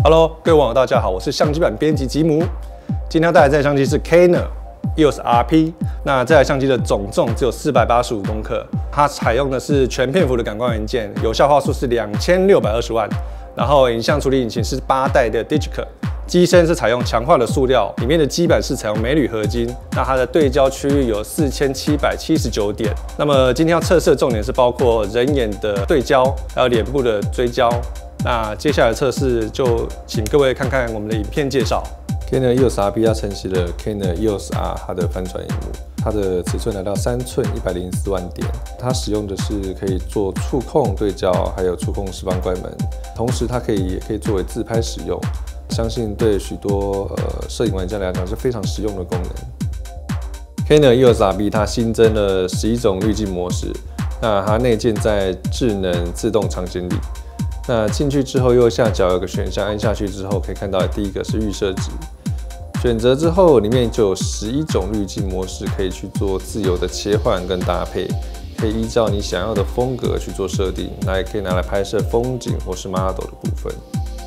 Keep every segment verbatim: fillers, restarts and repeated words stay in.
Hello， 各位网友大家好，我是相机版编辑吉姆。今天要带来这台相机是 Canon E O S R P。那这台相机的总重只有四百八十五公克，它采用的是全片幅的感光元件，有效画素是两千六百二十万，然后影像处理引擎是八代的 Digic。 机身是采用强化的塑料，里面的基板是采用镁铝合金。那它的对焦区域有四千七百七十九点。那么今天要测试的重点是包括人眼的对焦，还有脸部的追焦。那接下来的测试就请各位看看我们的影片介绍。Canon E O S R P 它承袭了 Canon E O S R 它的翻转萤幕，它的尺寸来到三寸一百零四万点。它使用的是可以做触控对焦，还有触控释放快门，同时它可以也可以作为自拍使用。 相信对许多呃摄影玩家来讲是非常实用的功能。Canon E O S R P 它新增了十一种滤镜模式，那它内建在智能自动场景里。那进去之后，右下角有个选项，按下去之后可以看到第一个是预设值，选择之后里面就有十一种滤镜模式可以去做自由的切换跟搭配，可以依照你想要的风格去做设定，那也可以拿来拍摄风景或是 model 的部分。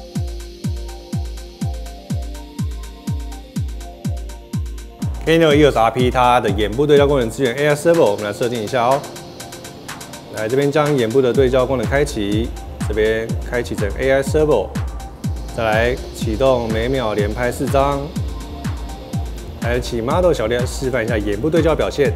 Canon E O S R P 它的眼部对焦功能支援 A I Servo， 我们来设定一下哦。来这边将眼部的对焦功能开启，这边开启成 A I Servo， 再来启动每秒连拍四张。来请 Model 小练示范一下眼部对焦表现。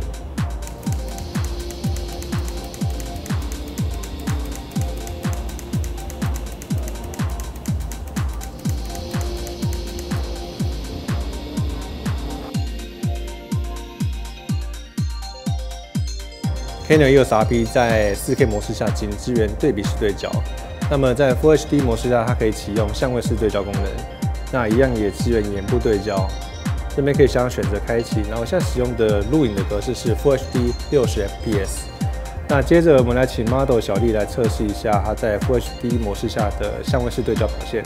Canon E O S R P 在 四K 模式下仅支援对比式对焦，那么在 Full H D 模式下，它可以启用相位式对焦功能，那一样也支援眼部对焦。这边可以想选择开启，然后我现在使用的录影的格式是 Full H D 六十 F P S。那接着我们来请 Model 小丽来测试一下它在 Full H D 模式下的相位式对焦表现。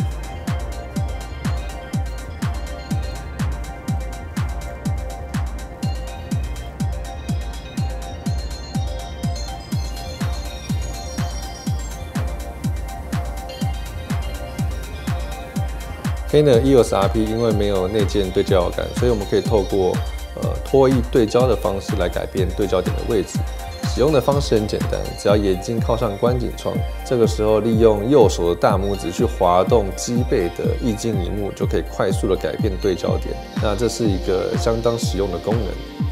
Canon E O S R P 因为没有内建对焦摇杆，所以我们可以透过呃拖曳对焦的方式来改变对焦点的位置。使用的方式很简单，只要眼睛靠上观景窗，这个时候利用右手的大拇指去滑动机背的液晶萤幕，就可以快速的改变对焦点。那这是一个相当实用的功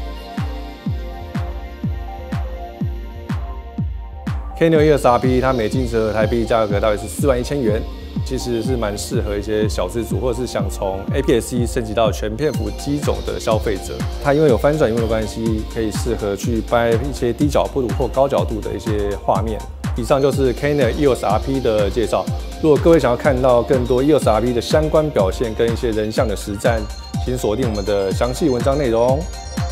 能。 Canon E O S R P 它每镜折合台币价格大约是四万一千元。 其实是蛮适合一些小资主，或者是想从 A P S C 升级到全片幅机种的消费者。它因为有翻转荧幕的关系，可以适合去拍一些低角度或高角度的一些画面。以上就是 Canon E O S R P 的介绍。如果各位想要看到更多 E O S R P 的相关表现跟一些人像的实战，请锁定我们的详细文章内容。